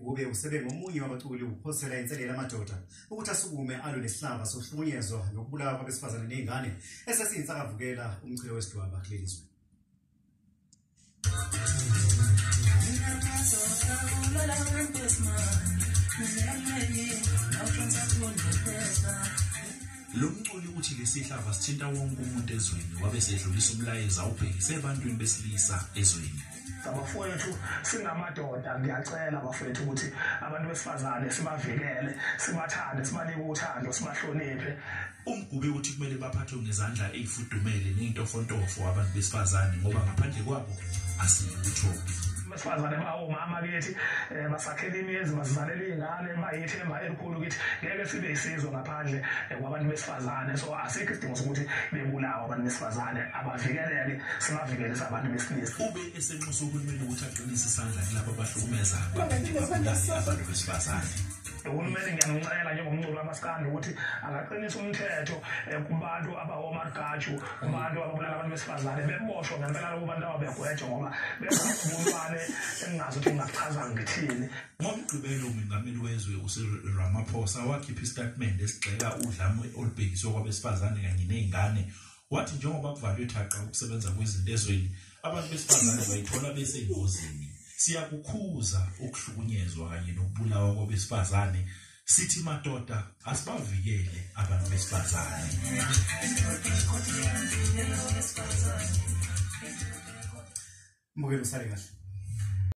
Mgube usebe ngomunye wabaculi ukuphosela inselelo amadoda ukuthi asukume alwe nesihlava sohlukunyezwa nokubulawa kwabesifazane nezingane esesiyinsakavukela umchilo wesidwaba kuleli zwe. Lo mculi uthi lesihlava sithinta wonke umuntu ezweni wabe sedlulisa umlayezo awubhekise ebantwini besilisa ezweni. Abafowethu singamadoda ngiyacela abafowethu ukuthi abantu besifazane sibavikele, sibathande, sibanike uthando, sibahloniphe. Umgube uthi kumele baphathwe ngezandla ezifudumele nezintofontofo abantu besifazane ngoba ngaphandle kwabo asilutho. Besifazane bawomama kithi basakhela imizi basizalela izingane bayithemba elikhulu ukuthi ngeke sibe isizwe ngaphandle kwabantu besifazane, so asikho isidingo sokuthi bebulawa abantu besifazane, abavikeleke sibavikele abantu besilisa. Ube esenxusa uhulumeni ukuthi aqinise isandla kulabo abahlukumeza abantu besifazane. Uhulumeni ngiyanicela njengomculi wamaskandi ukuthi angaqinisa umthetho kubantu abawomargaju, kubantu ababulala abantu besifazane beboshwe ngempela kubantu ababegwetshwa ngoba bengabulwane engazi ukuthi ngingachaza ngithini. Ngomgqibelo umengameli wezwe uCyril Ramaphosa wakhipha istatement esigxeka udlame olubhekiswe kwabesifazane kanye nezingane. Wathi njengoba kuvalwe thaqa ukusebenza kwezinto ezweni, abantu besifazane bayithola besengozini. Siyakukhuza ukuhlukunyezwa kanye nokubulawa kwabesifazane. Sithi madoda asibavikele abantu besifazane. Mbukelo sale kahle.